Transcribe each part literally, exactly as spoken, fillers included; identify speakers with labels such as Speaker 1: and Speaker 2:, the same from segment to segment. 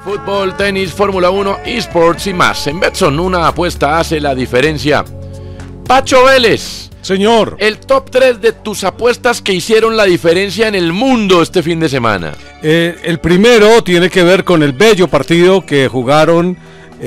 Speaker 1: Fútbol, tenis, Fórmula uno, eSports y más. En Betson, una apuesta hace la diferencia. Pacho Vélez.
Speaker 2: Señor.
Speaker 1: El top tres de tus apuestas que hicieron la diferencia en el mundo este fin de semana.
Speaker 2: Eh, el primero tiene que ver con el bello partido que jugaron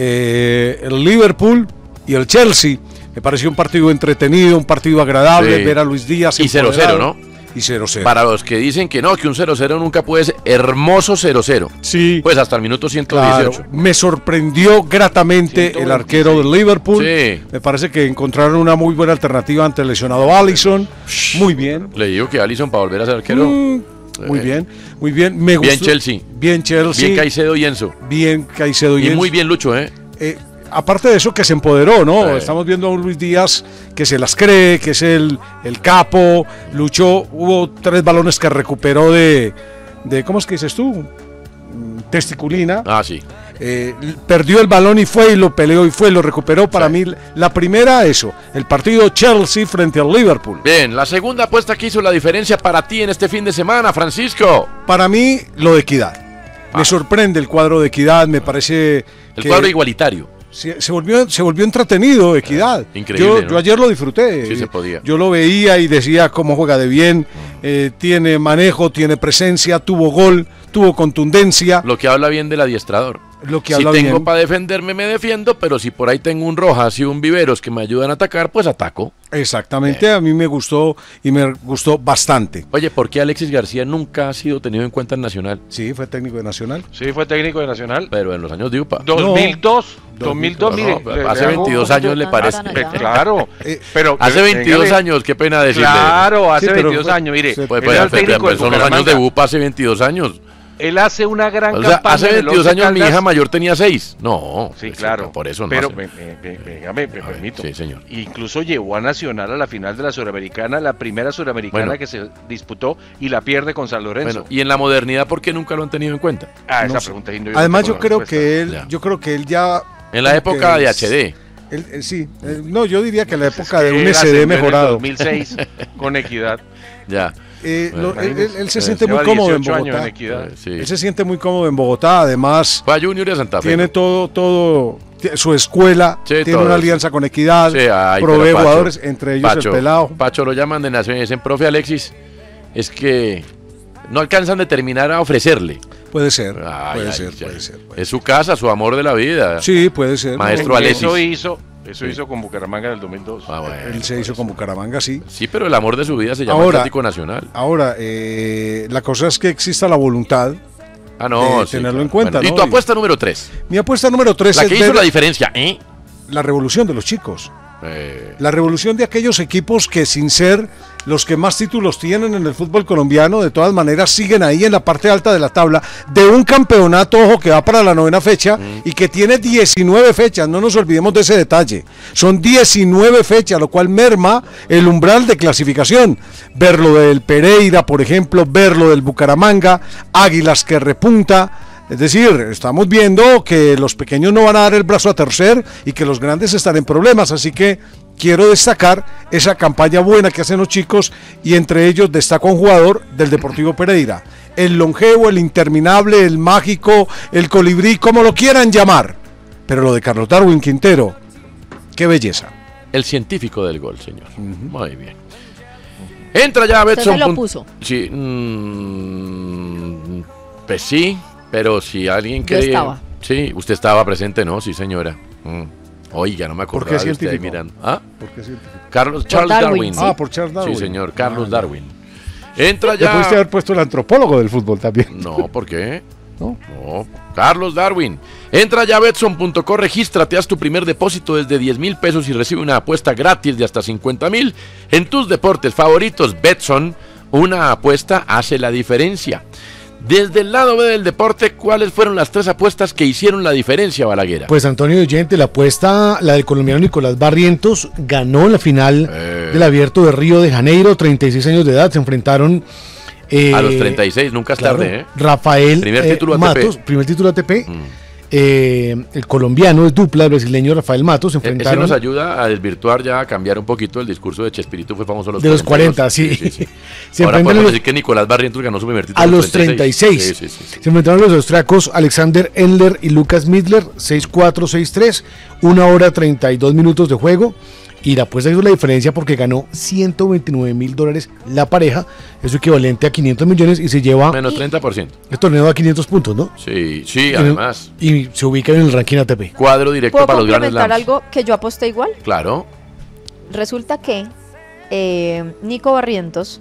Speaker 2: eh, el Liverpool y el Chelsea. Me pareció un partido entretenido, un partido agradable,
Speaker 1: sí.
Speaker 2: Ver a Luis Díaz.
Speaker 1: Y cero cero, ¿no?
Speaker 2: Y cero cero.
Speaker 1: Para los que dicen que no, que un cero cero nunca puede ser, hermoso cero cero.
Speaker 2: Sí.
Speaker 1: Pues hasta el minuto ciento dieciocho.
Speaker 2: Claro, me sorprendió gratamente el arquero del Liverpool.
Speaker 1: Sí.
Speaker 2: Me parece que encontraron una muy buena alternativa ante el lesionado Alisson. Muy bien.
Speaker 1: Le digo que Alisson para volver a ser arquero.
Speaker 2: Mm, muy
Speaker 1: eh.
Speaker 2: bien, muy bien. Me gustó.
Speaker 1: Bien Chelsea.
Speaker 2: Bien Chelsea.
Speaker 1: Bien Caicedo y Enzo.
Speaker 2: Bien Caicedo y,
Speaker 1: y
Speaker 2: Enzo.
Speaker 1: muy bien Lucho, ¿eh?
Speaker 2: eh Aparte de eso, que se empoderó, ¿no?
Speaker 1: Sí.
Speaker 2: Estamos viendo a un Luis Díaz que se las cree, que es el, el capo, luchó, hubo tres balones que recuperó de, de ¿cómo es que dices tú? Testiculina.
Speaker 1: Ah, sí.
Speaker 2: Eh, perdió el balón y fue y lo peleó y fue y lo recuperó. Para sí. mí, la primera, eso, el partido Chelsea frente al Liverpool.
Speaker 1: Bien, la segunda apuesta que hizo la diferencia para ti en este fin de semana, Francisco.
Speaker 2: Para mí, lo de Equidad. Ah. Me sorprende el cuadro de Equidad, me parece...
Speaker 1: El
Speaker 2: que
Speaker 1: cuadro igualitario.
Speaker 2: Se, se, volvió, se volvió entretenido, Equidad.
Speaker 1: Eh, increíble.
Speaker 2: Yo,
Speaker 1: ¿no?
Speaker 2: yo ayer lo disfruté.
Speaker 1: Sí se podía.
Speaker 2: Yo lo veía y decía cómo juega de bien. Mm. Eh, tiene manejo, tiene presencia, tuvo gol, tuvo contundencia.
Speaker 1: Lo que habla bien del adiestrador.
Speaker 2: Lo que
Speaker 1: si
Speaker 2: habla
Speaker 1: tengo
Speaker 2: bien.
Speaker 1: para defenderme, me defiendo, pero si por ahí tengo un Rojas y un Viveros que me ayudan a atacar, pues ataco.
Speaker 2: Exactamente, eh. a mí me gustó y me gustó bastante.
Speaker 1: Oye, ¿por qué Alexis García nunca ha sido tenido en cuenta en Nacional?
Speaker 2: Sí, fue técnico de Nacional.
Speaker 3: Sí, fue técnico de Nacional.
Speaker 1: Pero en los años de U P A.
Speaker 3: dos mil dos. No, dos mil dos, mire.
Speaker 1: No, no, hace veintidós años le parece.
Speaker 3: Claro.
Speaker 1: Eh, pero hace veintidós venga, años, qué pena decirle.
Speaker 3: Claro, hace sí, veintidós
Speaker 1: fue,
Speaker 3: años, mire.
Speaker 1: Pues, pues, pues, pues, son los años de U P A hace veintidós años.
Speaker 3: Él hace una gran
Speaker 1: o sea,
Speaker 3: campaña.
Speaker 1: Hace veintidós años mi hija mayor tenía seis. No.
Speaker 3: Sí, claro.
Speaker 1: Por eso no.
Speaker 3: Pero me, me, me, me, me permito.
Speaker 1: Sí, señor.
Speaker 3: Incluso llevó a Nacional a la final de la Suramericana, la primera Suramericana bueno. que se disputó y la pierde con San Lorenzo.
Speaker 1: Bueno, y en la modernidad, ¿por qué nunca lo han tenido en cuenta?
Speaker 3: Ah,
Speaker 2: no
Speaker 3: esa
Speaker 2: sé.
Speaker 3: pregunta es
Speaker 2: Además, yo creo que él, ya. yo creo que él ya.
Speaker 1: En la época de H D.
Speaker 2: Él, él, sí, él, no, yo diría que en la
Speaker 3: pues
Speaker 2: época
Speaker 3: es que
Speaker 2: de un S D mejorado.
Speaker 3: En dos mil seis con Equidad.
Speaker 1: Ya.
Speaker 2: Eh,
Speaker 1: bueno,
Speaker 2: lo, él, él, él se siente muy cómodo en Bogotá.
Speaker 3: En
Speaker 1: sí.
Speaker 2: Él se siente muy cómodo en Bogotá, además.
Speaker 1: Fue a Junior y a Santa Fe.
Speaker 2: Tiene todo, todo, su escuela,
Speaker 1: sí,
Speaker 2: tiene
Speaker 1: todo.
Speaker 2: una alianza con Equidad,
Speaker 1: sí, ay,
Speaker 2: provee
Speaker 1: Pacho,
Speaker 2: jugadores, entre ellos
Speaker 1: Pacho,
Speaker 2: el pelado.
Speaker 1: Pacho lo llaman de Naciones, dicen, profe Alexis, es que no alcanzan de terminar a ofrecerle.
Speaker 2: Puede ser,
Speaker 1: ay,
Speaker 2: puede,
Speaker 1: ay,
Speaker 2: ser
Speaker 1: ay,
Speaker 2: puede ser, puede
Speaker 1: Es su casa, su amor de la vida.
Speaker 2: Sí, puede ser.
Speaker 1: Maestro
Speaker 3: no,
Speaker 1: Alexis.
Speaker 3: Eso hizo, eso
Speaker 1: sí.
Speaker 3: hizo con Bucaramanga en el dos mil dos.
Speaker 1: Ah, bueno,
Speaker 2: Él se hizo con Bucaramanga, sí.
Speaker 1: Sí, pero el amor de su vida se llama
Speaker 2: ahora,
Speaker 1: Atlético Nacional.
Speaker 2: Ahora, eh, la cosa es que exista la voluntad
Speaker 1: ah, no,
Speaker 2: de
Speaker 1: sí,
Speaker 2: tenerlo
Speaker 1: claro.
Speaker 2: en cuenta.
Speaker 1: Bueno,
Speaker 2: ¿no?
Speaker 1: ¿y tu apuesta número tres?
Speaker 2: Mi apuesta número tres
Speaker 1: la
Speaker 2: es
Speaker 1: que hizo la diferencia, ¿eh?
Speaker 2: La revolución de los chicos.
Speaker 1: Eh.
Speaker 2: La revolución de aquellos equipos que, sin ser los que más títulos tienen en el fútbol colombiano, de todas maneras siguen ahí en la parte alta de la tabla de un campeonato, ojo, que va para la novena fecha mm. y que tiene diecinueve fechas, no nos olvidemos de ese detalle. Son diecinueve fechas, lo cual merma el umbral de clasificación. Ver lo del Pereira, por ejemplo, ver lo del Bucaramanga, Águilas que repunta. Es decir, estamos viendo que los pequeños no van a dar el brazo a torcer y que los grandes están en problemas, así que quiero destacar esa campaña buena que hacen los chicos y entre ellos destaco a un jugador del Deportivo Pereira, el longevo, el interminable, el mágico, el colibrí, como lo quieran llamar, pero lo de Carlos Darwin Quintero, qué belleza.
Speaker 1: El científico del gol, señor. Uh-huh. Muy bien. Entra ya a Betson.
Speaker 4: ¿Usted se lo puso?
Speaker 1: Sí, mmm, pues sí. Pero si alguien que...
Speaker 4: Yo estaba.
Speaker 1: Sí, usted estaba presente, ¿no? Sí, señora. Mm. Oiga, no me acordaba
Speaker 2: ¿Por qué
Speaker 1: de usted ahí
Speaker 2: científico?
Speaker 1: mirando. ¿Ah?
Speaker 2: ¿Por qué científico?
Speaker 1: Carlos,
Speaker 4: Por
Speaker 1: Charles Darwin.
Speaker 4: Darwin,
Speaker 2: Ah, por Charles Darwin.
Speaker 1: Sí, señor, Carlos
Speaker 2: ah,
Speaker 1: Darwin. Entra ya...
Speaker 2: Le pudiste haber puesto el antropólogo del fútbol también.
Speaker 1: No, ¿por qué?
Speaker 2: ¿No?
Speaker 1: No, Carlos Darwin. Entra ya a Betson punto co, regístrate, haz tu primer depósito desde diez mil pesos y recibe una apuesta gratis de hasta cincuenta mil en tus deportes favoritos. Betson, una apuesta hace la diferencia. Desde el lado B del deporte, ¿cuáles fueron las tres apuestas que hicieron la diferencia, Balaguer?
Speaker 5: Pues Antonio Oyente, la apuesta, la del colombiano Nicolás Barrientos, ganó la final eh. del Abierto de Río de Janeiro, treinta y seis años de edad, se enfrentaron... Eh,
Speaker 1: a los treinta y seis, nunca es
Speaker 5: claro,
Speaker 1: tarde, ¿eh?
Speaker 5: Rafael
Speaker 1: primer
Speaker 5: eh,
Speaker 1: título A T P.
Speaker 5: Matos, primer título A T P, mm. eh, el colombiano es dupla, el brasileño Rafael Matos, se enfrentaron.
Speaker 1: Ese nos ayuda a desvirtuar ya, a cambiar un poquito el discurso de Chespirito, fue famoso a los
Speaker 5: de los cuarenta, sí.
Speaker 1: sí, sí, sí.
Speaker 5: Se
Speaker 1: Ahora podemos
Speaker 5: los,
Speaker 1: decir que Nicolás Barrientos ganó su primer título
Speaker 5: a los treinta y seis. Sí, sí, sí, sí. Se enfrentaron los austriacos Alexander Endler y Lucas Midler, seis cuatro, seis tres, una hora treinta y dos minutos de juego. Y la apuesta hizo la diferencia porque ganó ciento veintinueve mil dólares la pareja, es equivalente a quinientos millones y se lleva...
Speaker 1: Menos treinta por ciento.
Speaker 5: El torneo a quinientos puntos, ¿no?
Speaker 1: Sí, sí, además.
Speaker 5: Y se ubica en el ranking A T P.
Speaker 1: Cuadro directo para los grandes
Speaker 4: ¿Puedo complementar algo que yo aposté igual?
Speaker 1: Claro.
Speaker 4: Resulta que eh, Nico Barrientos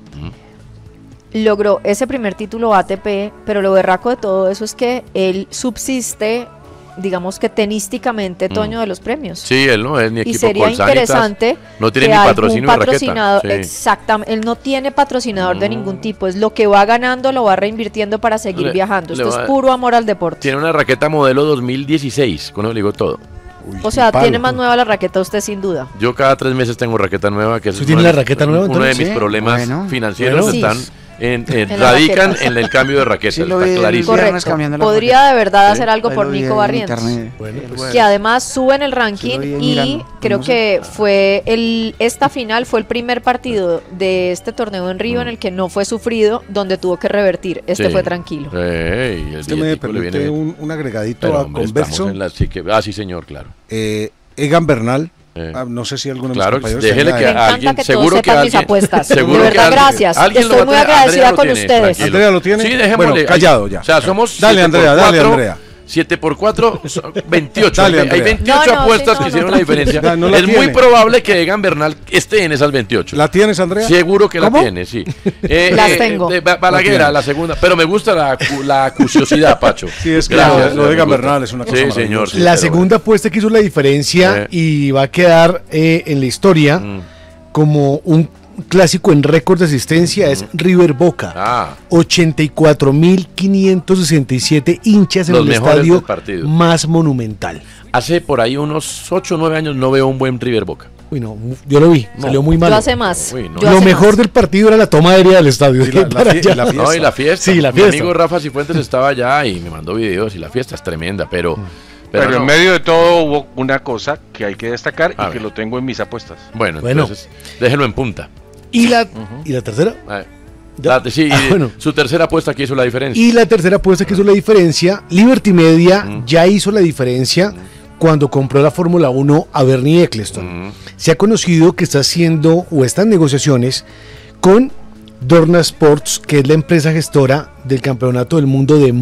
Speaker 4: uh-huh. logró ese primer título A T P, pero lo berraco de todo eso es que él subsiste, digamos que tenísticamente, Toño, mm. de los premios.
Speaker 1: Sí, él no es ni equipo
Speaker 4: y sería
Speaker 1: Colsanitas,
Speaker 4: interesante
Speaker 1: no tiene
Speaker 4: que
Speaker 1: ni patrocinio
Speaker 4: patrocinador,
Speaker 1: sí.
Speaker 4: exactamente, él no tiene patrocinador mm. de ningún tipo, es lo que va ganando, lo va reinvirtiendo para seguir
Speaker 1: le,
Speaker 4: viajando. Esto
Speaker 1: va,
Speaker 4: es puro amor al deporte.
Speaker 1: Tiene una raqueta modelo dos mil dieciséis, con eso le digo todo.
Speaker 4: Uy, o sea, tiene más nueva la raqueta usted sin duda.
Speaker 1: Yo cada tres meses tengo raqueta nueva, que es
Speaker 5: tiene la raqueta nueva,
Speaker 1: uno de mis
Speaker 5: ¿sí?
Speaker 1: problemas bueno. financieros bueno. están
Speaker 4: sí.
Speaker 1: En, en, en radican raquetas. En el cambio de raqueta, sí, está vi, clarísimo.
Speaker 4: Correcto. Podría de verdad hacer algo por Nico Barrientos, bueno, pues, que además sube en el ranking y mirando. creo que fue el esta final fue el primer partido de este torneo en Río mm. en el que no fue sufrido, donde tuvo que revertir. Este sí. fue tranquilo.
Speaker 1: Hey, el
Speaker 2: este me permite un, un agregadito
Speaker 1: Pero,
Speaker 2: a
Speaker 1: hombre,
Speaker 2: converso.
Speaker 1: En la, sí que, ah, sí, señor, claro.
Speaker 2: Eh, Egan Bernal.
Speaker 1: Eh.
Speaker 2: Ah, no sé si alguno de
Speaker 1: claro,
Speaker 2: mis compañeros
Speaker 1: déjele que
Speaker 4: a alguien, que
Speaker 1: seguro que
Speaker 4: alguien, mis apuestas.
Speaker 1: Seguro
Speaker 4: de verdad,
Speaker 1: que
Speaker 4: gracias.
Speaker 1: Alguien
Speaker 4: Estoy muy agradecida con
Speaker 1: tiene,
Speaker 4: ustedes.
Speaker 1: Tranquilo.
Speaker 2: ¿Andrea lo tiene?
Speaker 1: Sí, dejémosle.
Speaker 2: Bueno, callado ya.
Speaker 1: O sea, somos
Speaker 2: dale, Andrea, dale, Andrea.
Speaker 1: siete por cuatro, veintiocho.
Speaker 2: Dale,
Speaker 1: hay veintiocho
Speaker 4: no, no,
Speaker 1: apuestas
Speaker 4: sí, no,
Speaker 1: que hicieron
Speaker 4: no,
Speaker 1: la diferencia.
Speaker 2: Ya, no la
Speaker 1: es
Speaker 2: tiene.
Speaker 1: muy probable que Egan Bernal esté en esas veintiocho.
Speaker 2: ¿La tienes, Andrea?
Speaker 1: Seguro que
Speaker 2: ¿Cómo?
Speaker 1: la tiene, sí. Eh,
Speaker 4: Las
Speaker 1: eh,
Speaker 4: tengo.
Speaker 1: Eh, Balaguer, la, la segunda. Pero me gusta la, la acuciosidad, Pacho.
Speaker 2: Sí, es que
Speaker 1: Gracias,
Speaker 2: lo de Egan Bernal es una cosa
Speaker 1: Sí, señor. Sí,
Speaker 5: la segunda bueno. apuesta que hizo la diferencia eh. y va a quedar eh, en la historia mm. como un clásico en récord de asistencia, mm. es River Boca.
Speaker 1: Ah.
Speaker 5: ochenta y cuatro mil quinientos sesenta y siete hinchas en
Speaker 1: Los
Speaker 5: el estadio
Speaker 1: partido.
Speaker 5: más monumental.
Speaker 1: Hace por ahí unos ocho o nueve años no veo un buen River Boca.
Speaker 5: Uy, no, yo lo vi, no. salió muy mal.
Speaker 4: Yo hace más.
Speaker 1: Uy, no.
Speaker 4: Yo
Speaker 5: lo
Speaker 4: hace
Speaker 5: mejor
Speaker 4: más.
Speaker 5: del partido era la toma aérea del estadio.
Speaker 2: Sí, la, la,
Speaker 5: para
Speaker 2: fie la fiesta.
Speaker 1: No, y la fiesta.
Speaker 5: Sí, la
Speaker 1: Mi
Speaker 5: fiesta.
Speaker 1: amigo Rafa Cifuentes estaba allá y me mandó videos y la fiesta es tremenda, pero...
Speaker 3: Mm. Pero, pero no. en medio de todo hubo una cosa que hay que destacar
Speaker 1: A
Speaker 3: y
Speaker 1: ver.
Speaker 3: que lo tengo en mis apuestas.
Speaker 1: Bueno,
Speaker 5: Bueno.
Speaker 1: entonces déjelo en punta.
Speaker 5: ¿Y la, uh-huh. ¿y la tercera?
Speaker 1: A ver. La, sí,
Speaker 5: ah, bueno.
Speaker 1: Su tercera apuesta que hizo la diferencia.
Speaker 5: Y la tercera apuesta que hizo la diferencia, Liberty Media mm. ya hizo la diferencia mm. cuando compró la Fórmula uno a Bernie Eccleston. Mm. Se ha conocido que está haciendo o está en negociaciones con Dorna Sports, que es la empresa gestora del Campeonato del Mundo de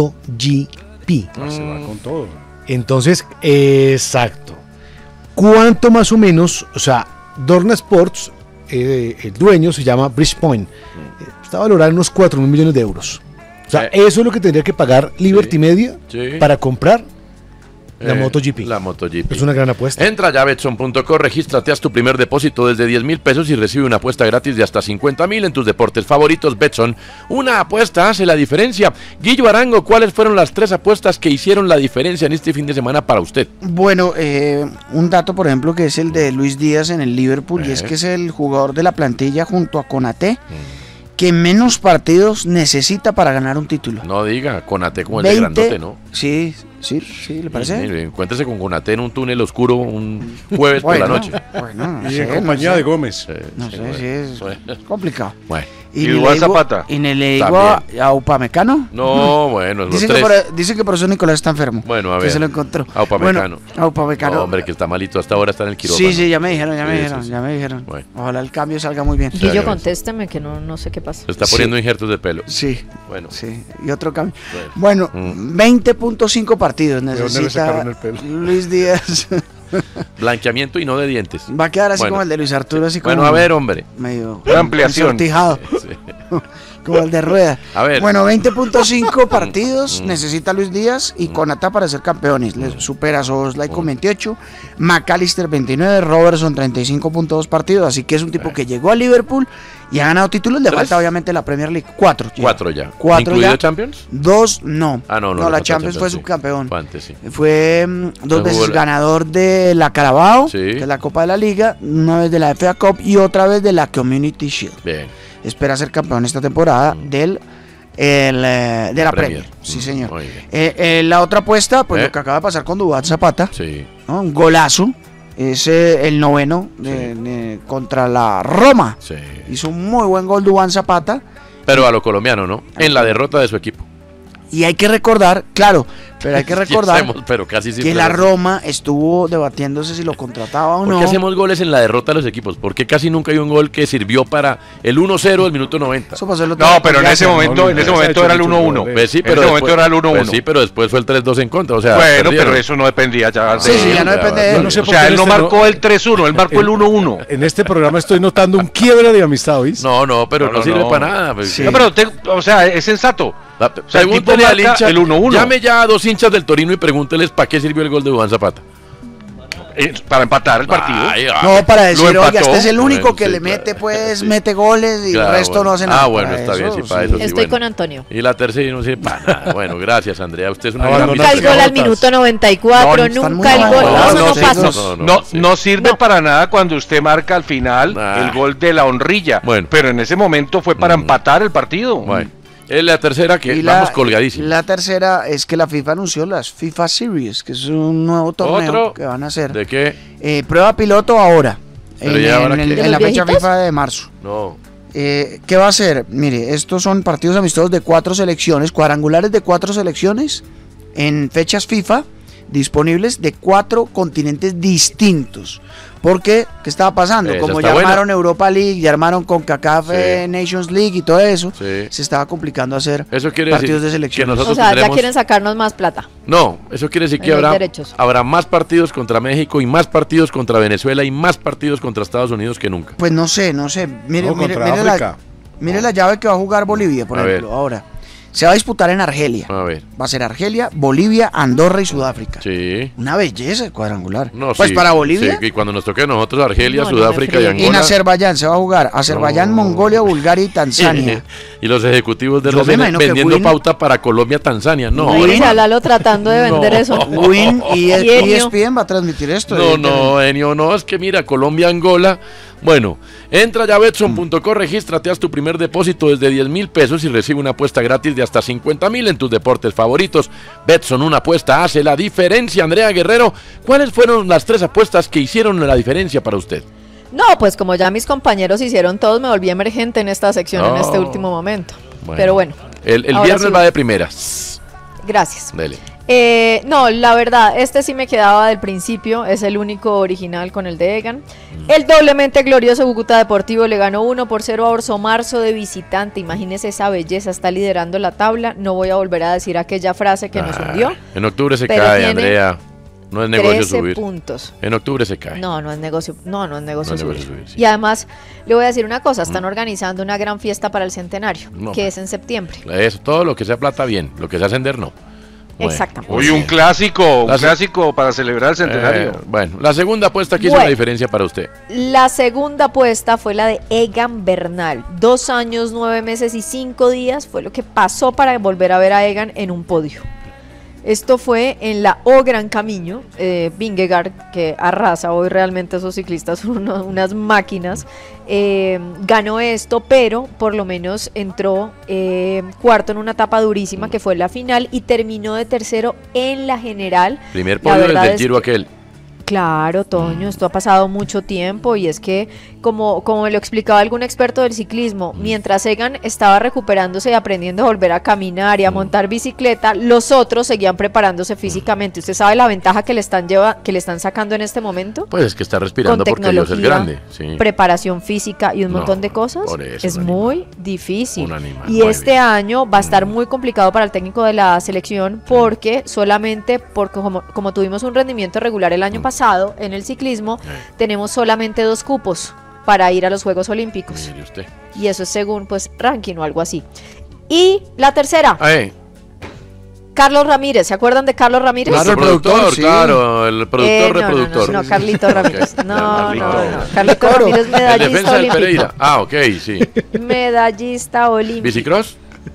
Speaker 5: MotoGP.
Speaker 2: Ah, se va con todo.
Speaker 5: Entonces, exacto. ¿Cuánto más o menos? O sea, Dorna Sports, eh, el dueño se llama Bridgepoint, eh, está valorado en unos cuatro mil millones de euros. O sea, eh, eso es lo que tendría que pagar Liberty
Speaker 1: sí,
Speaker 5: Media
Speaker 1: sí.
Speaker 5: para comprar la
Speaker 1: eh,
Speaker 5: MotoGP.
Speaker 1: La MotoGP.
Speaker 5: Es una gran apuesta.
Speaker 1: Entra ya a betson punto co, regístrate, haz tu primer depósito desde diez mil pesos y recibe una apuesta gratis de hasta cincuenta mil en tus deportes favoritos. Betson, una apuesta hace la diferencia. Guillo Arango, ¿cuáles fueron las tres apuestas que hicieron la diferencia en este fin de semana para usted?
Speaker 6: Bueno, eh, un dato, por ejemplo, que es el de Luis Díaz en el Liverpool, eh. y es que es el jugador de la plantilla junto a Konaté, mm. que menos partidos necesita para ganar un título.
Speaker 1: No diga, Konaté como el de grandote, ¿no?
Speaker 6: Sí, sí, sí, ¿le parece?
Speaker 1: Sí, mire, encuéntrese con Konaté en un túnel oscuro un jueves
Speaker 6: bueno,
Speaker 1: por la noche.
Speaker 6: Bueno, no
Speaker 2: y
Speaker 6: sé,
Speaker 2: en compañía
Speaker 6: no sé.
Speaker 2: de Gómez.
Speaker 1: Sí,
Speaker 6: No
Speaker 1: sí,
Speaker 6: sé
Speaker 1: bueno,
Speaker 6: si es
Speaker 1: bueno.
Speaker 6: complicado.
Speaker 1: Bueno.
Speaker 6: Y,
Speaker 3: ¿Y
Speaker 6: ni
Speaker 3: igual
Speaker 6: le digo-
Speaker 3: Zapata?
Speaker 6: Y ni le digo a, a Upamecano.
Speaker 1: No, bueno, los
Speaker 6: Dicen
Speaker 1: tres.
Speaker 6: que, por, dicen que por eso Nicolás está enfermo.
Speaker 1: Bueno, a
Speaker 6: que
Speaker 1: ver.
Speaker 6: se lo encontró.
Speaker 1: A Upamecano.
Speaker 6: Bueno, a Upamecano.
Speaker 1: No, hombre, que está malito hasta ahora, está en el quirófano.
Speaker 6: Sí, sí, ya me dijeron, ya me
Speaker 1: Sí,
Speaker 6: dijeron,
Speaker 1: sí, sí.
Speaker 6: ya me dijeron.
Speaker 1: Bueno.
Speaker 6: Ojalá el cambio salga muy bien.
Speaker 4: Guillo,
Speaker 1: Claro.
Speaker 4: contésteme que no, no sé qué pasa.
Speaker 1: Se está
Speaker 6: Sí.
Speaker 1: poniendo injertos de pelo.
Speaker 6: Sí,
Speaker 1: Bueno.
Speaker 6: sí. Y otro cambio.
Speaker 1: Bueno.
Speaker 6: Bueno,
Speaker 1: Mm.
Speaker 6: veinte punto cinco partidos
Speaker 2: dónde le
Speaker 6: necesita
Speaker 2: sacaron el pelo?
Speaker 6: Luis Díaz.
Speaker 1: Blanqueamiento y no de dientes.
Speaker 6: Va a quedar así
Speaker 1: Bueno.
Speaker 6: como el de Luis Arturo, así como
Speaker 1: Bueno, a ver, hombre.
Speaker 6: medio
Speaker 3: Una ampliación.
Speaker 6: ensortijado,
Speaker 1: Sí.
Speaker 6: como el de Rueda.
Speaker 1: A ver.
Speaker 6: Bueno, veinte punto cinco partidos
Speaker 1: Mm.
Speaker 6: necesita Luis Díaz y Konata para ser campeones. Le supera a Soboslai con veintiocho, McAllister veintinueve, Robertson treinta y cinco punto dos partidos. Así que es un tipo que llegó a Liverpool y ha ganado títulos. Le
Speaker 1: ¿Tres?
Speaker 6: falta obviamente la Premier League. Cuatro. ya.
Speaker 1: Cuatro ya.
Speaker 6: Cuatro
Speaker 1: ¿Incluido
Speaker 6: ya.
Speaker 1: Champions?
Speaker 6: Dos, no.
Speaker 1: Ah, no, no.
Speaker 6: No,
Speaker 1: le
Speaker 6: la
Speaker 1: falta
Speaker 6: Champions fue
Speaker 1: sí.
Speaker 6: subcampeón.
Speaker 1: Fue antes, sí.
Speaker 6: Fue mm, dos
Speaker 1: Jugó
Speaker 6: veces
Speaker 1: la-
Speaker 6: ganador de la Carabao,
Speaker 1: Sí.
Speaker 6: que es la Copa de la Liga, una vez de la F A Cup y otra vez de la Community Shield.
Speaker 1: Bien.
Speaker 6: Espera ser campeón esta temporada
Speaker 1: Mm.
Speaker 6: del el, eh, de la Premier. Premier. Sí, señor. Eh, eh, la otra apuesta, pues ¿Eh? lo que acaba de pasar con Duván Zapata.
Speaker 1: Sí.
Speaker 6: ¿no? Un golazo. Es eh, el noveno de, sí. de, contra la Roma.
Speaker 1: Sí.
Speaker 6: Hizo un muy buen gol Duván Zapata.
Speaker 1: Pero a lo colombiano, ¿no? En la derrota de su equipo.
Speaker 6: Y hay que recordar, claro, pero hay que recordar
Speaker 1: hacemos, pero casi
Speaker 6: que la Roma estuvo debatiéndose si lo contrataba o
Speaker 1: ¿Por
Speaker 6: no.
Speaker 1: ¿Por qué hacemos goles en la derrota de los equipos? Porque casi nunca hay un gol que sirvió para el uno cero del minuto noventa.
Speaker 3: Eso pasó el otro no, pero en ese momento, en ese momento era el uno uno.
Speaker 1: Pues sí, pero
Speaker 3: en ese
Speaker 1: después,
Speaker 3: momento era el uno uno.
Speaker 1: Pues sí, pero después fue el tres dos en contra. O sea,
Speaker 3: bueno, perdieron. Pero eso no dependía ya de
Speaker 6: Sí, sí, ya no depende de él.
Speaker 3: No sé o sea, él no este marcó no, el tres uno, él marcó en, el uno uno.
Speaker 2: En este programa estoy notando un quiebre de amistad, ¿oís?
Speaker 1: No, no, pero no, no, no sirve no. para nada. Pues,
Speaker 3: sí. No, pero, te, o sea, es sensato.
Speaker 1: O sea, pregúntele al hincha, el uno uno. Llame ya a dos hinchas del Torino y pregúnteles para qué sirvió el gol de Duván Zapata.
Speaker 3: Eh, para empatar el partido.
Speaker 6: Ay, ay, no, para decir, oiga, este es el único bueno, que sí, le mete, pues, sí. mete goles y claro, el resto bueno. no hace nada.
Speaker 1: Ah, bueno, está
Speaker 6: eso,
Speaker 1: bien, sí, para sí. eso sí,
Speaker 4: Estoy
Speaker 1: bueno.
Speaker 4: con Antonio.
Speaker 1: Y la tercera no sirve para nada. Bueno, gracias, Andrea. Usted es una
Speaker 4: gran Nunca el gol al minuto noventa y cuatro, no, nunca el gol. No, no, no pasó.
Speaker 3: No, no sirve para nada cuando usted marca al final el gol de la honrilla. Bueno. Pero en ese momento fue para empatar el partido.
Speaker 1: Bueno. Es la tercera que y vamos la, colgadísimos.
Speaker 6: La tercera es que la FIFA anunció las FIFA Series, que es un nuevo torneo ¿Otro? que van a hacer.
Speaker 1: ¿De qué?
Speaker 6: Eh, prueba piloto ahora, en, en,
Speaker 1: ahora
Speaker 6: en, en la fecha FIFA de marzo.
Speaker 1: No.
Speaker 6: Eh, ¿Qué va a hacer? Mire, estos son partidos amistosos de cuatro selecciones, cuadrangulares de cuatro selecciones, en fechas FIFA, disponibles de cuatro continentes distintos. Porque, ¿qué estaba pasando?
Speaker 1: Esa
Speaker 6: Como ya armaron
Speaker 1: buena.
Speaker 6: Europa League, ya armaron CONCACAF sí. eh, Nations League y todo eso,
Speaker 1: sí.
Speaker 6: se estaba complicando hacer
Speaker 1: eso quiere
Speaker 6: partidos
Speaker 1: decir
Speaker 6: de selección.
Speaker 1: Que
Speaker 4: o sea,
Speaker 1: tendremos...
Speaker 4: ya quieren sacarnos más plata.
Speaker 1: No, eso quiere decir que habrá, habrá más partidos contra México y más partidos contra Venezuela y más partidos contra Estados Unidos que nunca.
Speaker 6: Pues no sé, no sé. Mire,
Speaker 2: no,
Speaker 6: mire,
Speaker 2: contra
Speaker 6: mire, la, mire la llave que va a jugar Bolivia, por
Speaker 1: a
Speaker 6: ejemplo,
Speaker 1: ver.
Speaker 6: ahora. Se va a disputar en Argelia.
Speaker 1: A ver.
Speaker 6: Va a ser Argelia, Bolivia, Andorra y Sudáfrica.
Speaker 1: Sí.
Speaker 6: Una belleza el cuadrangular.
Speaker 1: No,
Speaker 6: pues
Speaker 1: sí,
Speaker 6: para Bolivia.
Speaker 1: Sí, y cuando nos toque a nosotros Argelia,
Speaker 6: no,
Speaker 1: Sudáfrica
Speaker 6: no
Speaker 1: y Angola.
Speaker 6: En Azerbaiyán se va a jugar Azerbaiyán, no. Mongolia, Bulgaria y Tanzania.
Speaker 1: Y los ejecutivos de R C N vendiendo Win, pauta para Colombia, Tanzania. No.
Speaker 4: Win, Lalo tratando de vender
Speaker 1: no.
Speaker 4: eso.
Speaker 6: Win y E S P N va a transmitir esto.
Speaker 1: No, no, Enio, no, es que mira, Colombia, Angola. Bueno, entra ya a betson punto co, regístrate, haz tu primer depósito desde diez mil pesos y recibe una apuesta gratis de hasta cincuenta mil en tus deportes favoritos. Betson, una apuesta hace la diferencia. Andrea Guerrero, ¿cuáles fueron las tres apuestas que hicieron la diferencia para usted?
Speaker 4: No, pues como ya mis compañeros hicieron todos, me volví emergente en esta sección oh. en este último momento. Bueno. Pero bueno.
Speaker 1: El, el viernes sí. va de primeras.
Speaker 4: Gracias.
Speaker 1: Dele.
Speaker 4: Eh, no, la verdad, este sí me quedaba del principio, es el único original con el de Egan. Mm. El doblemente glorioso Cúcuta Deportivo le ganó uno por cero a Orso Marzo de visitante. Imagínese esa belleza, está liderando la tabla. No voy a volver a decir aquella frase que ah, nos hundió.
Speaker 1: En octubre se cae, Andrea. No es negocio subir.
Speaker 4: puntos.
Speaker 1: En octubre se cae.
Speaker 4: No, no es negocio, no, no es negocio, no subir. Es negocio subir sí. Y además, le voy a decir una cosa, están mm. organizando una gran fiesta para el centenario,
Speaker 1: no,
Speaker 4: que es en septiembre.
Speaker 1: Eso, todo lo que sea plata bien, lo que sea ascender no.
Speaker 4: Bueno, exactamente.
Speaker 3: Hoy un clásico, un la clásico para celebrar el centenario.
Speaker 1: Eh, bueno, la segunda apuesta que hizo bueno, la diferencia para usted.
Speaker 4: La segunda apuesta fue la de Egan Bernal. Dos años, nueve meses y cinco días fue lo que pasó para volver a ver a Egan en un podio. Esto fue en la O Gran Camino, eh, Vingegaard, que arrasa hoy realmente, esos ciclistas son unos, unas máquinas, eh, ganó esto, pero por lo menos entró eh, cuarto en una etapa durísima que fue la final y terminó de tercero en la general.
Speaker 1: Primer podio desde el Giro aquel.
Speaker 4: Claro, Toño, esto ha pasado mucho tiempo y es que, como, como me lo explicaba algún experto del ciclismo, mientras Egan estaba recuperándose y aprendiendo a volver a caminar y a montar bicicleta, los otros seguían preparándose físicamente. ¿Usted sabe la ventaja que le están lleva, que le están sacando en este momento?
Speaker 1: Pues es que está respirando porque Dios es grande. Sí.
Speaker 4: Preparación física y un no, montón de cosas.
Speaker 1: Eso,
Speaker 4: es muy difícil.
Speaker 1: Un animal,
Speaker 4: y este bien. año va a estar muy complicado para el técnico de la selección porque solamente, porque como, como tuvimos un rendimiento regular el año pasado, en el ciclismo, eh. tenemos solamente dos cupos para ir a los Juegos Olímpicos.
Speaker 1: Mire usted.
Speaker 4: Y eso es según pues ranking o algo así. Y la tercera.
Speaker 1: Eh.
Speaker 4: Carlos Ramírez, ¿se acuerdan de Carlos Ramírez?
Speaker 1: Claro, el productor, sí. Claro, el productor,
Speaker 4: eh, no,
Speaker 1: reproductor.
Speaker 4: No, no, no, Carlito Ramírez. No, no, no, no. Carlito Ramírez, medallista olímpico.
Speaker 1: Ah, ok, sí.
Speaker 4: Medallista olímpico.
Speaker 1: ¿Bicicross?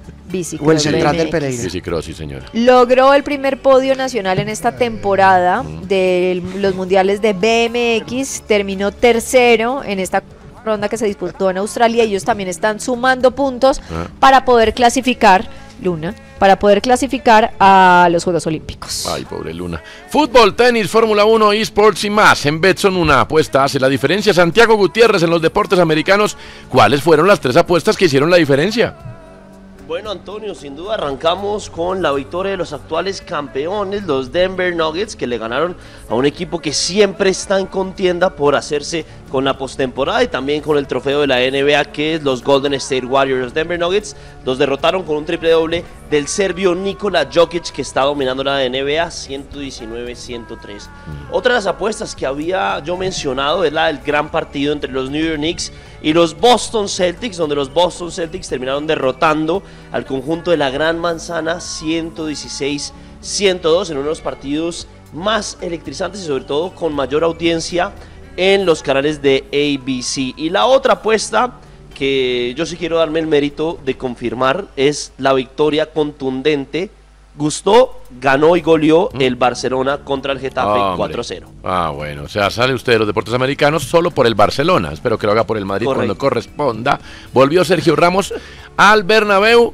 Speaker 6: O el central del Pereira.
Speaker 1: Bicicross, sí, señora.
Speaker 4: Logró el primer podio nacional en esta temporada de los mundiales de B M X. Terminó tercero en esta ronda que se disputó en Australia. Ellos también están sumando puntos ah. para poder clasificar, Luna, para poder clasificar a los Juegos Olímpicos.
Speaker 1: Ay, pobre Luna. Fútbol, tenis, Fórmula uno, eSports y más. En Betson una apuesta hace la diferencia. Santiago Gutiérrez en los deportes americanos. ¿Cuáles fueron las tres apuestas que hicieron la diferencia?
Speaker 7: Bueno, Antonio, sin duda arrancamos con la victoria de los actuales campeones, los Denver Nuggets, que le ganaron a un equipo que siempre está en contienda por hacerse con la postemporada y también con el trofeo de la N B A, que es los Golden State Warriors. Los Denver Nuggets los derrotaron con un triple doble del serbio Nikola Jokic, que está dominando la N B A ciento diecinueve a ciento tres. Otra de las apuestas que había yo mencionado es la del gran partido entre los New York Knicks y los Boston Celtics, donde los Boston Celtics terminaron derrotando al conjunto de la Gran Manzana ciento dieciséis a ciento dos en uno de los partidos más electrizantes y sobre todo con mayor audiencia en los canales de A B C. Y la otra apuesta que yo sí quiero darme el mérito de confirmar es la victoria contundente. Gustó, ganó y goleó ¿Mm? el Barcelona contra el Getafe oh, cuatro a cero.
Speaker 1: Ah, bueno, o sea, sale usted de los deportes americanos solo por el Barcelona. Espero que lo haga por el Madrid Correcto. Cuando corresponda. Volvió Sergio Ramos al Bernabéu.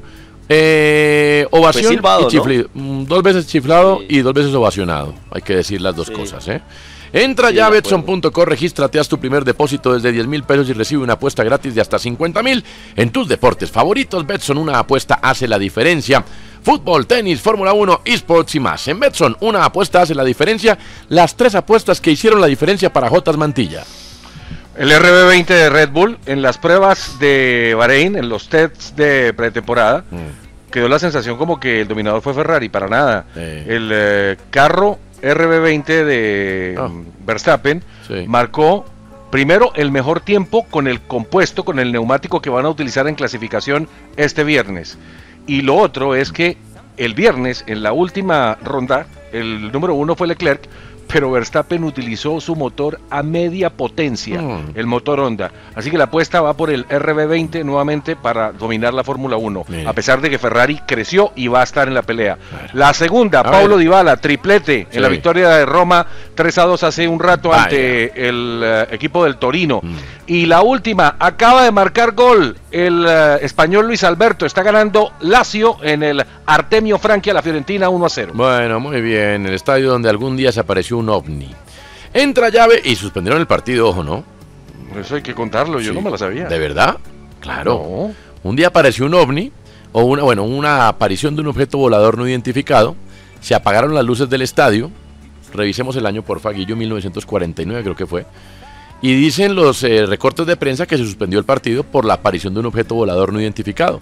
Speaker 1: Eh, ovación pues silbado, y chiflido. ¿No? Dos veces chiflado sí. y dos veces ovacionado. Hay que decir las dos sí. cosas, ¿eh? Entra sí, ya a Betson punto co, regístrate, haz tu primer depósito desde diez mil pesos y recibe una apuesta gratis de hasta cincuenta mil en tus deportes favoritos. Betson, una apuesta hace la diferencia. Fútbol, tenis, Fórmula uno, eSports y más. En Betson, una apuesta hace la diferencia. Las tres apuestas que hicieron la diferencia para Jotas Mantilla.
Speaker 3: El R B veinte de Red Bull, en las pruebas de Bahrein, en los tests de pretemporada, mm. quedó la sensación como que el dominador fue Ferrari, para nada. Sí. El eh, carro R B veinte de oh. Verstappen sí. marcó primero el mejor tiempo con el compuesto, con el neumático que van a utilizar en clasificación este viernes. Y lo otro es que el viernes, en la última ronda, el número uno fue Leclerc, pero Verstappen utilizó su motor a media potencia, mm. el motor Honda. Así que la apuesta va por el R B veinte nuevamente para dominar la Fórmula uno, sí. a pesar de que Ferrari creció y va a estar en la pelea. Claro. La segunda, a Paulo ver. Dybala, triplete sí. en la victoria de Roma, tres a dos hace un rato Vaya. ante el uh, equipo del Torino. Mm. Y la última, acaba de marcar gol el uh, español Luis Alberto, está ganando Lazio en el Artemio Franchi a la Fiorentina uno a cero.
Speaker 1: Bueno, muy bien, el estadio donde algún día se apareció un ovni. Entra llave y suspendieron el partido, ojo, ¿no?
Speaker 3: Eso hay que contarlo, yo sí. no me lo sabía.
Speaker 1: ¿De verdad? Claro. No. Un día apareció un ovni, o una, bueno, una aparición de un objeto volador no identificado, se apagaron las luces del estadio, revisemos el año, porfa, Guillo, mil novecientos cuarenta y nueve creo que fue, y dicen los eh, recortes de prensa que se suspendió el partido por la aparición de un objeto volador no identificado.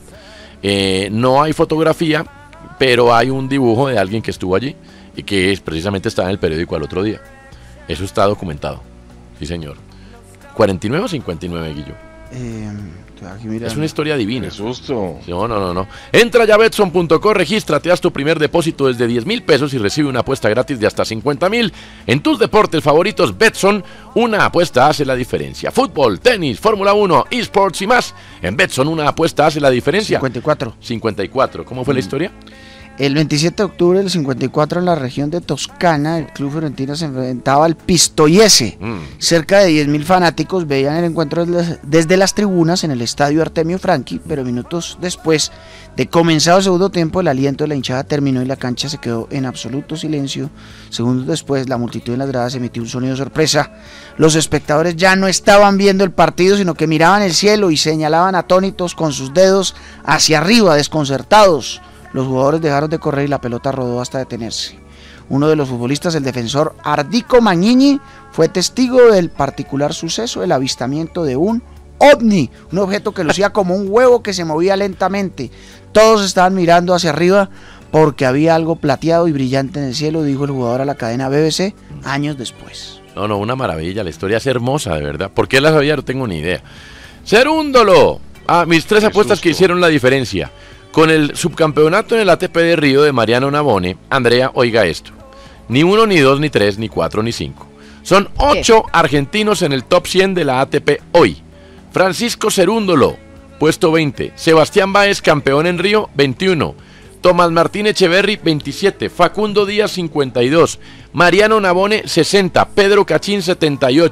Speaker 1: Eh, no hay fotografía, pero hay un dibujo de alguien que estuvo allí y que es, precisamente estaba en el periódico al otro día. Eso está documentado. Sí, señor. ¿cuarenta y nueve o cincuenta y nueve, Guillo?
Speaker 6: Eh, aquí
Speaker 1: es una historia divina.
Speaker 3: Qué susto.
Speaker 1: No, no, no, no. Entra ya a Betson punto co, regístrate, haz tu primer depósito desde diez mil pesos y recibe una apuesta gratis de hasta cincuenta mil. En tus deportes favoritos, Betson, una apuesta hace la diferencia. Fútbol, tenis, Fórmula uno, eSports y más. En Betson, una apuesta hace la diferencia.
Speaker 6: cincuenta y cuatro.
Speaker 1: cincuenta y cuatro. ¿Cómo fue mm. la historia?
Speaker 6: El veintisiete de octubre del cincuenta y cuatro, en la región de Toscana, el club fiorentino se enfrentaba al Pistoiese. Mm. Cerca de diez mil fanáticos veían el encuentro desde las tribunas en el estadio Artemio Franchi, pero minutos después de comenzado el segundo tiempo, el aliento de la hinchada terminó y la cancha se quedó en absoluto silencio. Segundos después, la multitud en las gradas emitió un sonido de sorpresa. Los espectadores ya no estaban viendo el partido, sino que miraban el cielo y señalaban atónitos con sus dedos hacia arriba, desconcertados. Los jugadores dejaron de correr y la pelota rodó hasta detenerse. Uno de los futbolistas, el defensor Ardico Magnini, fue testigo del particular suceso, el avistamiento de un ovni, un objeto que lucía como un huevo que se movía lentamente. Todos estaban mirando hacia arriba porque había algo plateado y brillante en el cielo, dijo el jugador a la cadena B B C años después.
Speaker 1: No, no, una maravilla, la historia es hermosa, de verdad. ¿Por qué la sabía? No tengo ni idea. Cerúndolo. Ah, mis tres apuestas susto. que hicieron la diferencia. Con el subcampeonato en el A T P de Río de Mariano Navone, Andrea, oiga esto. Ni uno, ni dos, ni tres, ni cuatro, ni cinco. Son ocho ¿Qué? argentinos en el top cien de la A T P hoy. Francisco Cerúndolo, puesto veinte. Sebastián Báez, campeón en Río, veintiuno. Tomás Martín Echeverry, veintisiete. Facundo Díaz, cincuenta y dos. Mariano Navone, sesenta. Pedro Cachín, setenta y ocho.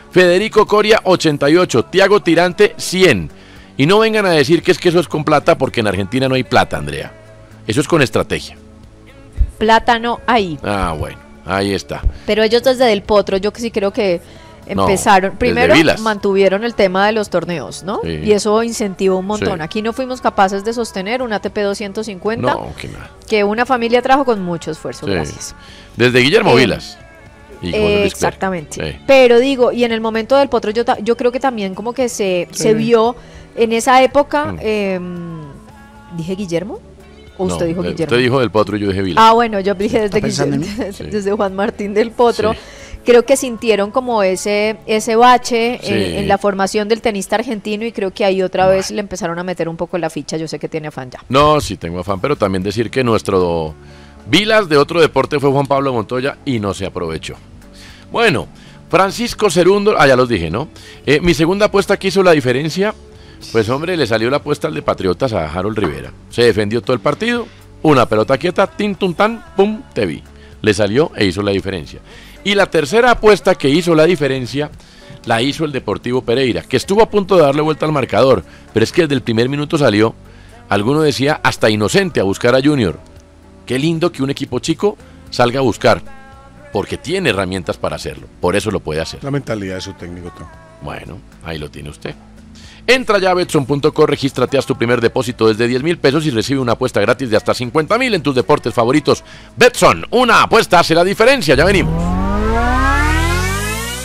Speaker 1: Federico Coria, ochenta y ocho. Tiago Tirante, cien. Y no vengan a decir que es que eso es con plata, porque en Argentina no hay plata, Andrea. Eso es con estrategia.
Speaker 4: Plata no hay.
Speaker 1: Ah, bueno, ahí está.
Speaker 4: Pero ellos desde Del Potro, yo que sí creo que empezaron,
Speaker 1: no,
Speaker 4: primero mantuvieron el tema de los torneos, ¿no? Sí. Y eso incentivó un montón. Sí. Aquí no fuimos capaces de sostener un A T P doscientos cincuenta,
Speaker 1: no, que, nada.
Speaker 4: que una familia trajo con mucho esfuerzo, sí. Gracias.
Speaker 1: Desde Guillermo eh, Vilas.
Speaker 4: Y eh, exactamente. Sí. Pero digo, y en el momento del Potro yo, yo creo que también como que se, sí. se vio en esa época, mm. eh, ¿dije Guillermo? ¿O usted
Speaker 1: no,
Speaker 4: dijo Guillermo?
Speaker 1: Usted dijo Del Potro y yo dije Vilas.
Speaker 4: Ah, bueno, yo dije desde, Guillermo, sí. desde Juan Martín Del Potro. Sí. Creo que sintieron como ese ese bache sí. en, en la formación del tenista argentino y creo que ahí otra vez le empezaron a meter un poco la ficha. Yo sé que tiene afán ya.
Speaker 1: No, sí tengo afán, pero también decir que nuestro Vilas de otro deporte fue Juan Pablo Montoya y no se aprovechó. Bueno, Francisco Cerundo, ah, ya los dije, ¿no? Eh, mi segunda apuesta que hizo la diferencia, pues hombre, le salió la apuesta al de Patriotas a Harold Rivera. Se defendió todo el partido, una pelota quieta, tin, tun, tan, pum, te vi. Le salió e hizo la diferencia. Y la tercera apuesta que hizo la diferencia la hizo el Deportivo Pereira, que estuvo a punto de darle vuelta al marcador, pero es que desde el primer minuto salió, alguno decía hasta inocente, a buscar a Junior. Qué lindo que un equipo chico salga a buscar, porque tiene herramientas para hacerlo, por eso lo puede hacer.
Speaker 2: La mentalidad de su técnico, todo.
Speaker 1: Bueno, ahí lo tiene usted. Entra ya a Betson punto co, regístrate, haz tu primer depósito desde diez mil pesos y recibe una apuesta gratis de hasta cincuenta mil en tus deportes favoritos. Betson, una apuesta hace la diferencia, ya venimos.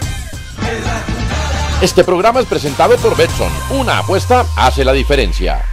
Speaker 1: Este programa es presentado por Betson, una apuesta hace la diferencia.